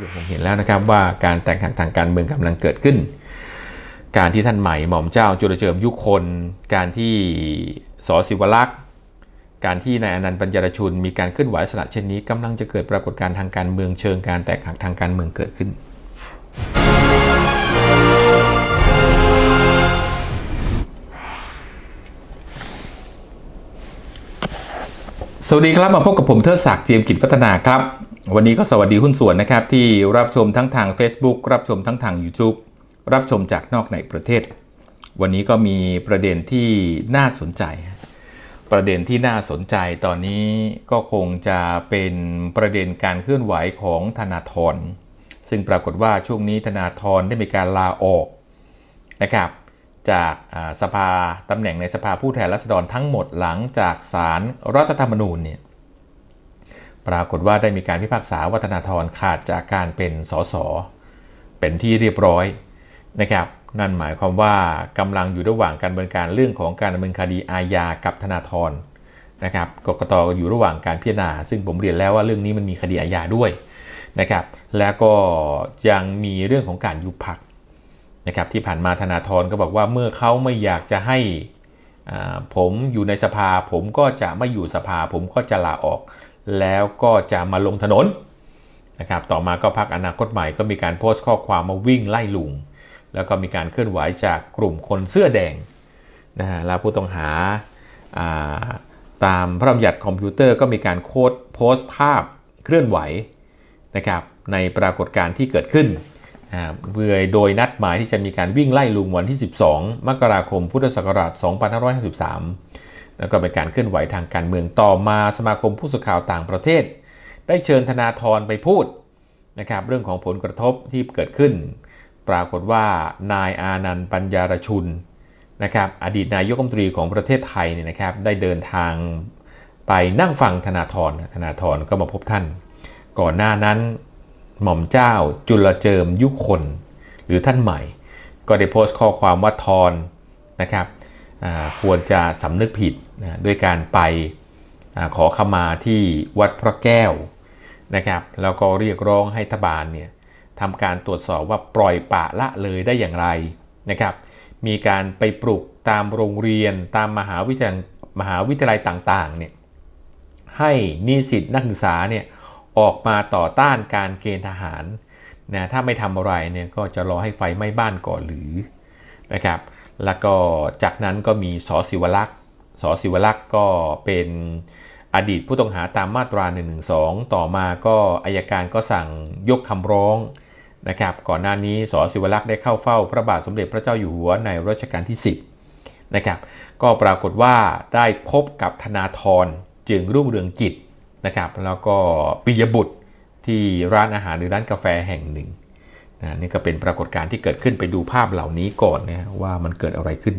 ผมเห็นแล้วนะครับว่าการแตกหักทางการเมืองกำลังเกิดขึ้นการที่ท่านใหม่หม่อมเจ้าจุลเจิมยุคนการที่ส.ศิวลักษณ์การที่นายอนันต์ปัญญารชุนมีการเคลื่อนไหวลักษณะเช่นนี้กำลังจะเกิดปรากฏการณ์ทางการเมืองเชิงการแตกหักทางการเมืองเกิดขึ้นสวัสดีครับมาพบกับผมเทิดศักดิ์เจียมกิจพัฒนาครับวันนี้ก็สวัสดีหุ้นส่วนนะครับที่รับชมทั้งทาง Facebook รับชมทั้งทาง YouTube รับชมจากนอกในประเทศวันนี้ก็มีประเด็นที่น่าสนใจประเด็นที่น่าสนใจตอนนี้ก็คงจะเป็นประเด็นการเคลื่อนไหวของธนาธรซึ่งปรากฏว่าช่วงนี้ธนาธรได้มีการลาออกนะครับจากสภาตำแหน่งในสภาผู้แทนราษฎรทั้งหมดหลังจากศาลรัฐธรรมนูญเนี่ยปรากฏว่าได้มีการพิพากษาว่าธนาธรขาดจากการเป็นสสเป็นที่เรียบร้อยนะครับนั่นหมายความว่ากำลังอยู่ระหว่างการดำเนินการเรื่องของการดำเนินคดีอาญากับธนาธรนะครับกกต.อยู่ระหว่างการพิจารณาซึ่งผมเรียนแล้วว่าเรื่องนี้มันมีคดีอาญาด้วยนะครับแล้วก็ยังมีเรื่องของการยุบพรรคนะครับที่ผ่านมาธนาธรก็บอกว่าเมื่อเขาไม่อยากจะให้ผมอยู่ในสภาผมก็จะไม่อยู่สภาผมก็จะลาออกแล้วก็จะมาลงถนนนะครับต่อมาก็พรรคอนาคตใหม่ก็มีการโพสต์ข้อความมาวิ่งไล่ลุงแล้วก็มีการเคลื่อนไหวจากกลุ่มคนเสื้อแดงนะฮะแล้วผู้ต้องหาตามพระราชบัญญัติคอมพิวเตอร์ก็มีการโพสต์ภาพเคลื่อนไหวนะครับในปรากฏการณ์ที่เกิดขึ้นโดยนัดหมายที่จะมีการวิ่งไล่ลุงวันที่12มกราคมพุทธศักราช2553แล้วก็เป็นการเคลื่อนไหวทางการเมืองต่อมาสมาคมผู้สื่อข่าวต่างประเทศได้เชิญธนาธรไปพูดนะครับเรื่องของผลกระทบที่เกิดขึ้นปรากฏว่านายอานันต์ปัญญารชุนนะครับอดีตนายกรัฐมนตรีของประเทศไทยเนี่ยนะครับได้เดินทางไปนั่งฟังธนาธรก็มาพบท่านก่อนหน้านั้นหม่อมเจ้าจุลเจิมยุคนหรือท่านใหม่ก็ได้โพสต์ข้อความว่าธรนะครับควรจะสำนึกผิดด้วยการไปขอขมาที่วัดพระแก้วนะครับแล้วก็เรียกร้องให้รัฐบาลเนี่ยทำการตรวจสอบว่าปล่อยปละละเลยได้อย่างไรนะครับมีการไปปลุกตามโรงเรียนตามมหาวิทยาลัยต่างๆเนี่ยให้นิสิตนักศึกษาเนี่ยออกมาต่อต้านการเกณฑ์ทหารนะถ้าไม่ทำอะไรเนี่ยก็จะรอให้ไฟไหม้บ้านก่อนหรือนะครับแล้วก็จากนั้นก็มีส.ศิวลักษณ์ก็เป็นอดีตผู้ต้องหาตามมาตรา112ต่อมาก็อัยการก็สั่งยกคำร้องนะครับก่อนหน้านี้ส.ศิวลักษณ์ได้เข้าเฝ้าพระบาทสมเด็จพระเจ้าอยู่หัวในรัชกาลที่10นะครับก็ปรากฏว่าได้พบกับธนาธรจึงรุ่งเรืองกิจนะครับแล้วก็ปิยบุตรที่ร้านอาหารหรือร้านกาแฟแห่งหนึ่งนี่ก็เป็นปรากฏการณ์ที่เกิดขึ้นไปดูภาพเหล่านี้ก่อนนะว่ามันเกิดอะไรขึ้น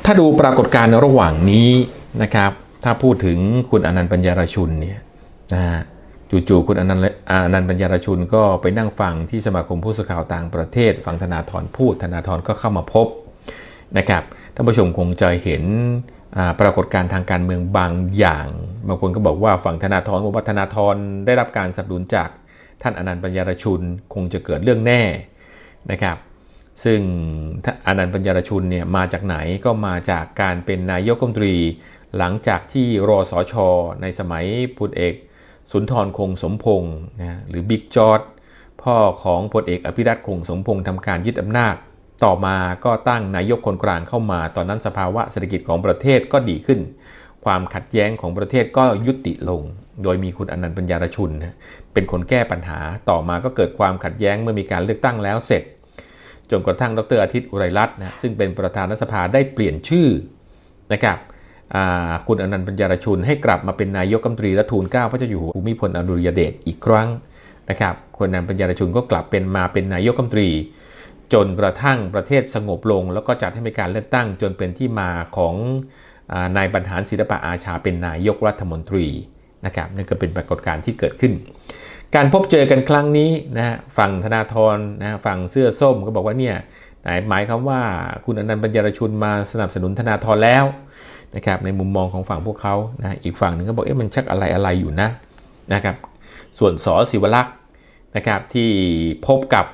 ถ้าดูปรากฏการณ์ระหว่างนี้นะครับถ้าพูดถึงคุณอนันต์ปัญญารชุนเนี่ยนะจู่ๆคุณอนันต์ปัญญารชุนก็ไปนั่งฟังที่สมาคมผู้สื่อข่าวต่างประเทศฟังธนาธรพูดธนาธรก็เข้ามาพบนะครับท่านผู้ชมคงจะเห็นปรากฏการณ์ทางการเมืองบางอย่างบางคนก็บอกว่าฝั่งธนาธรบอกว่าธนาธรได้รับการสนับสนุนจากท่านอนันต์ปัญญารชุนคงจะเกิดเรื่องแน่นะครับซึ่งอนันต์ปัญญารชุนเนี่ยมาจากไหนก็มาจากการเป็นนายกรัฐมนตรีหลังจากที่รสช.ในสมัยพลเอกสุนทรคงสมพงษ์นะหรือบิ๊กจอร์จพ่อของพลเอกอภิรัตคงสมพงษ์ทำการยึดอำนาจต่อมาก็ตั้งนายกคนกลางเข้ามาตอนนั้นสภาวะเศรษฐกิจของประเทศก็ดีขึ้นความขัดแย้งของประเทศก็ยุติลงโดยมีคุณอนันต์ปัญญารชุนเป็นคนแก้ปัญหาต่อมาก็เกิดความขัดแย้งเมื่อมีการเลือกตั้งแล้วเสร็จจนกระทั่งดร.อาทิตย์อุไรรัตน์นะซึ่งเป็นประธานรัฐสภาได้เปลี่ยนชื่อนะครับคุณอนันต์ปัญญารชุนให้กลับมาเป็นนายกรัฐมนตรีและทูลเกล้าพระเจ้าอยู่หัวภูมิพลอดุลยเดชอีกครั้งนะครับคุณอนันต์ปัญญารชุนก็กลับมาเป็นนายกรัฐมนตรีจนกระทั่งประเทศสงบลงแล้วก็จัดให้มีการเลือกตั้งจนเป็นที่มาของนายบรรหารศิลปะอาชาเป็นนายกรัฐมนตรีนะครับนั่นก็เป็นปรากฏการณ์ที่เกิดขึ้นการพบเจอกันครั้งนี้นะฝั่งธนาธรนะฝั่งเสื้อส้มก็บอกว่าเนี่ยหมายความว่าคุณอนันต์ปัญญารชุนมาสนับสนุนธนาธรแล้วนะครับในมุมมองของฝั่งพวกเขานะอีกฝั่งหนึ่งก็บอกมันชักอะไรอยู่นะครับส่วนส.ศิวลักษณ์นะครับที่พบกับ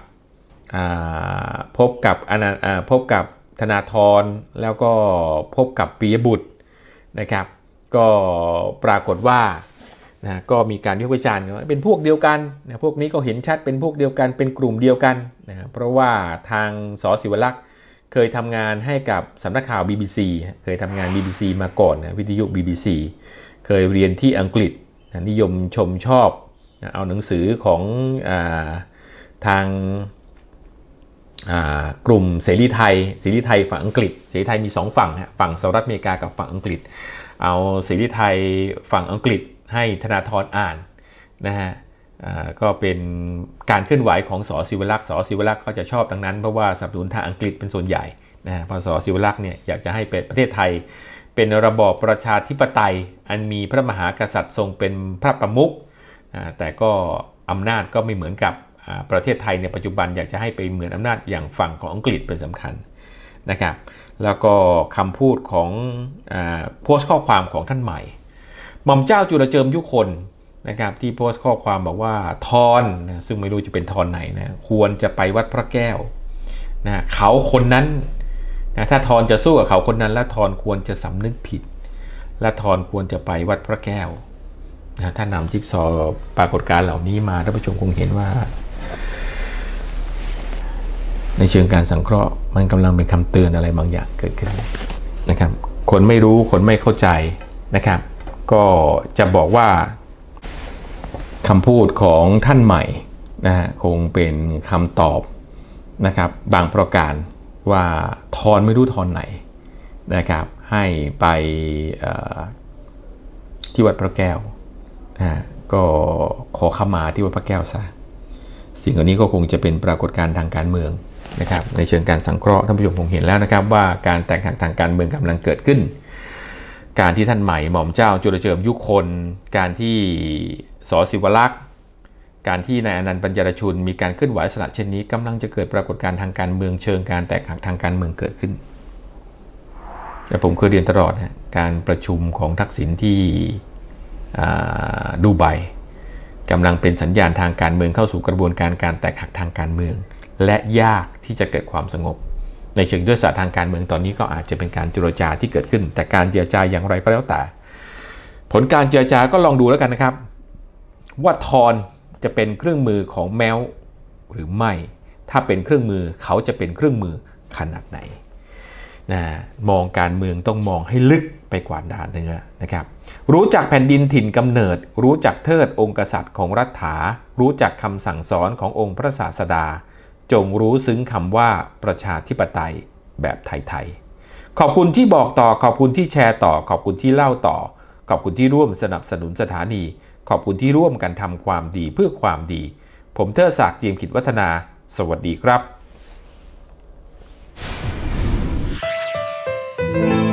ธนาธรแล้วก็พบกับปิยบุตรนะครับก็ปรากฏว่านะก็มีการวิพากษ์วิจารณ์ว่าเป็นพวกเดียวกันนะพวกนี้ก็เห็นชัดเป็นพวกเดียวกันเป็นกลุ่มเดียวกันนะเพราะว่าทางส.ศิวลักษณ์เคยทำงานให้กับสำนักข่าว BBC เคยทำงาน BBC มาก่อนนะวิทยุ BBC เคยเรียนที่อังกฤษนะนิยมชมชอบนะเอาหนังสือของทางกลุ่มเสรีไทยฝั่งอังกฤษเสรีไทยมี2ฝั่งฝั่งสหรัฐอเมริกากับฝั่งอังกฤษเอาเสรีไทยฝั่งอังกฤษให้ธนาธรอ่านนะฮะก็เป็นการเคลื่อนไหวของส.ศิวลักษณ์เขาจะชอบดังนั้นเพราะว่าสนับสนุนทางอังกฤษเป็นส่วนใหญ่นะฮะพอส.ศิวลักษณ์เนี่ยอยากจะให้ประเทศไทยเป็นระบอบประชาธิปไตยอันมีพระมหากษัตริย์ทรงเป็นพระประมุขแต่ก็อำนาจก็ไม่เหมือนกับประเทศไทยในปัจจุบันอยากจะให้ไปเหมือนอำนาจอย่างฝั่งของอังกฤษเป็นสำคัญนะครับแล้วก็คำพูดของโพสต์ข้อความของท่านใหม่หม่อมเจ้าจุลเจิมยุคนนะครับที่โพสต์ข้อความบอกว่าทอนนะซึ่งไม่รู้จะเป็นทอนไหนนะควรจะไปวัดพระแก้วนะเขาคนนั้นนะถ้าทอนจะสู้กับเขาคนนั้นแล้วทอนควรจะสำนึกผิดและทอนควรจะไปวัดพระแก้วนะถ้านำจิ๊กซอว์ปรากฏการณ์เหล่านี้มาท่านผู้ชมคงเห็นว่าในเชิงการสังเคราะห์มันกำลังเป็นคำเตือนอะไรบางอย่างเกิดขึ้นนะครับคนไม่รู้คนไม่เข้าใจนะครับก็จะบอกว่าคำพูดของท่านใหม่นะฮะคงเป็นคำตอบนะครับบางประการว่าทอนไม่รู้ทอนไหนนะครับให้ไปที่วัดพระแก้วก็ขอขมาที่วัดพระแก้วซะสิ่งเหล่านี้ก็คงจะเป็นปรากฏการณ์ทางการเมืองนะครับในเชิงการสังเคราะห์ท่านผู้ชมคงเห็นแล้วนะครับว่าการแตกหักทางการเมืองกำลังเกิดขึ้นการที่ท่านใหม่หม่อมเจ้าจุลเจิมยุคนการที่ส.ศิวลักษณ์การที่นายอนันต์ปัญญารชุนมีการเคลื่อนไหวสละเช่นนี้กำลังจะเกิดปรากฏการณ์ทางการเมืองเชิงการแตกหักทางการเมืองเกิดขึ้นแต่ผมเคยเรียนตลอดการประชุมของทักษิณที่ดูไบกำลังเป็นสัญญาณทางการเมืองเข้าสู่กระบวนการการแตกหักทางการเมืองและยากที่จะเกิดความสงบในเชิงยุทธศาสตร์ทางการเมืองตอนนี้ก็อาจจะเป็นการเจรจาที่เกิดขึ้นแต่การเจรจาอย่างไรก็แล้วแต่ผลการเจรจาก็ลองดูแล้วกันนะครับว่าทอนจะเป็นเครื่องมือของแมวหรือไม่ถ้าเป็นเครื่องมือเขาจะเป็นเครื่องมือขนาดไหนมองการเมืองต้องมองให้ลึกไปกว่าด้านเนื้อนะครับรู้จักแผ่นดินถิ่นกำเนิดรู้จักเทิดองค์กษัตริย์ของรัฐารู้จักคำสั่งสอนขององค์พระศาสดาจงรู้ซึ้งคำว่าประชาธิปไตยแบบไทยๆขอบคุณที่บอกต่อขอบคุณที่แชร์ต่อขอบคุณที่เล่าต่อขอบคุณที่ร่วมสนับสนุนสถานีขอบคุณที่ร่วมกันทำความดีเพื่อความดีผมเทิดศักดิ์ เจียมกิจวัฒนาสวัสดีครับ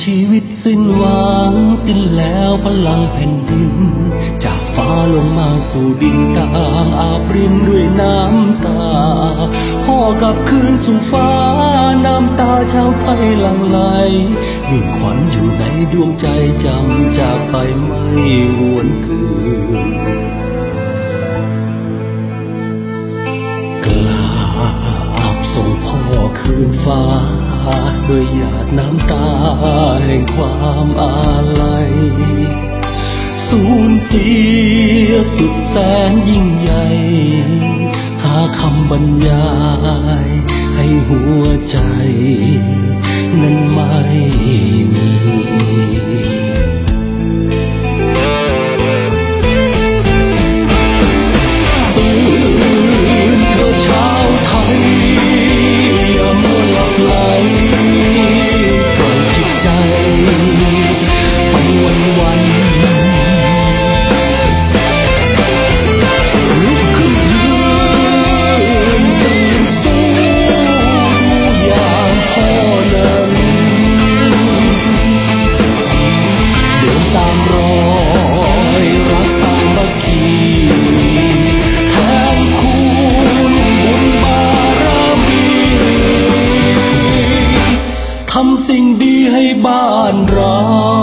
ชีวิตสิ้นหวังสิ้นแล้วพลังแผ่นดินจากฟ้าลงมาสู่ดินต่างอาบรินด้วยน้ำตาพ่อกลับคืนสู่ฟ้าน้ำตาชาวไทยหลั่งไหลมีขวัญอยู่ในดวงใจจำจากไปไม่หวนคืนกราบส่งพ่อคืนฟ้าด้วยหยาดน้ำตาแห่งความอาลัยสูญเสียสุดแสนยิ่งใหญ่หาคำบรรยายให้หัวใจนั้นไม่มีทำสิ่งดีให้บ้านเรา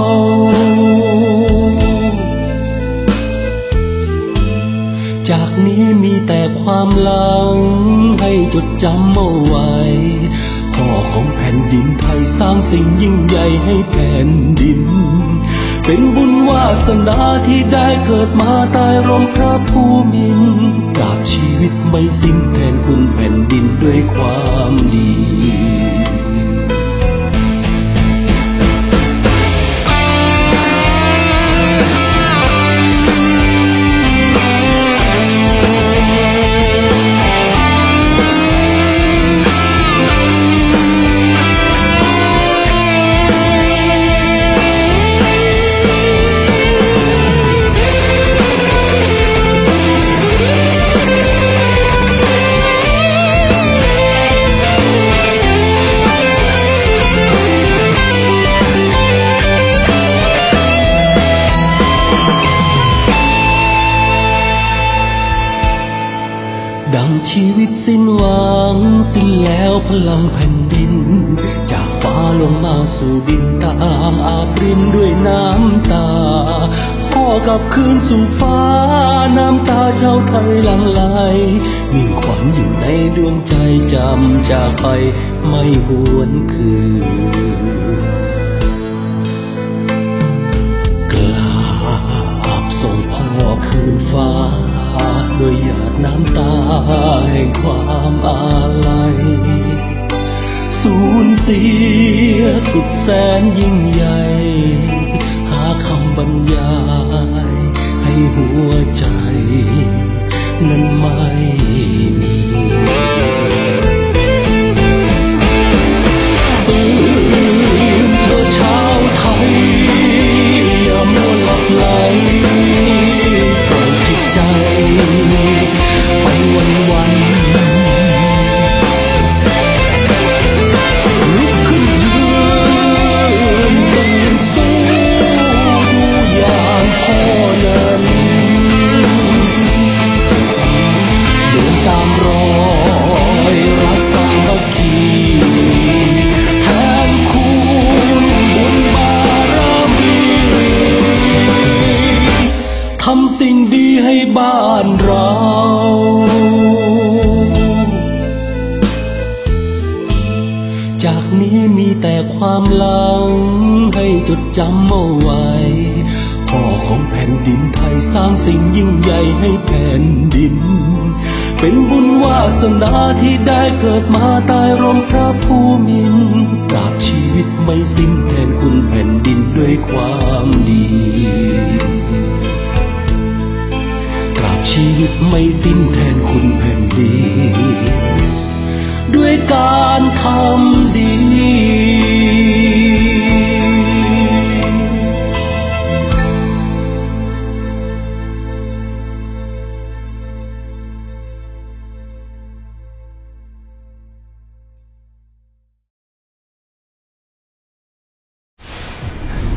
จากนี้มีแต่ความหลังให้จดจำเอาไว้พ่อของแผ่นดินไทยสร้างสิ่งยิ่งใหญ่ให้แผ่นดินเป็นบุญวาสนาที่ได้เกิดมาใต้ร่มพระภูมินทร์ตราบชีวิตไม่สิ้นแทนคุณแผ่นดินด้วยความดีดังชีวิตสิ้นหวังสิ้นแล้วพลังแผ่นดินจากฟ้าลงมาสู่ดินต่างอาบรินด้วยน้ำตาพ่อกลับคืนสู่ฟ้าน้ำตาชาวไทยหลั่งไหลมีขวัญอยู่ในดวงใจจำจากไปไม่หวนคืนกราบส่งพ่อคืนฟ้าด้วยหยาดน้ำตาแห่งความอาลัยสูญเสียสุดแสนยิ่งใหญ่หาคำบรรยายให้หัวใจนั้นไม่มีเธอชาวไทยอย่ามัวหลับไหลปล่อยจิตใจไปวันลุกขึ้นยืนตื่นสู้ดูอย่างพ่อนั้นเดินตามรอยรักสามัคคีแทนคุณบุญบารมีทำสิ่งดีให้บ้านเราจากนี้มีแต่ความหลังให้จดจำเอาไว้พ่อของแผ่นดินไทยสร้างสิ่งยิ่งใหญ่ให้แผ่นดินเป็นบุญวาสนาที่ได้เกิดมาใต้ร่มพระภูมินทร์ตราบชีวิตไม่สิ้นแทนคุณแผ่นดินด้วยความดีตราบชีวิตไม่สิ้นแทนคุณแผ่นดินด้วยการทำดี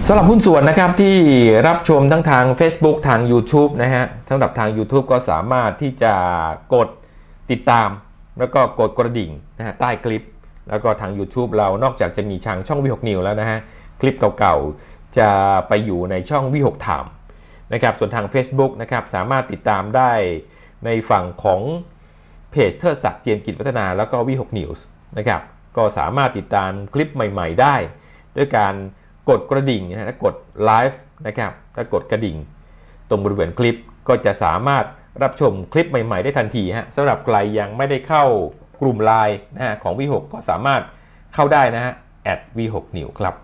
สำหรับหุ้นส่วนนะครับที่รับชมทั้งทาง Facebook ทาง YouTube นะฮะสำหรับทาง YouTube ก็สามารถที่จะกดติดตามแล้วก็กดกระดิ่งนะฮะใต้คลิปแล้วก็ทาง YouTube เรานอกจากจะมีช่องวิหกนิวแล้วนะฮะคลิปเก่าๆจะไปอยู่ในช่องวิหกไทม์นะครับส่วนทาง Facebook นะครับสามารถติดตามได้ในฝั่งของเพจเทิดศักดิ์เจียมกิจวัฒนาแล้วก็วิหกนิวส์นะครับก็สามารถติดตามคลิปใหม่ๆได้ด้วยการกดกระดิ่งนะฮะถ้ากดไลฟ์นะครับถ้ากดกระดิ่งตรงบริเวณคลิปก็จะสามารถรับชมคลิปใหม่ๆได้ทันทีฮะสำหรับใครยังไม่ได้เข้ากลุ่มไลน์นะฮะของวิหกก็สามารถเข้าได้นะฮะ@วิหกนิวครับ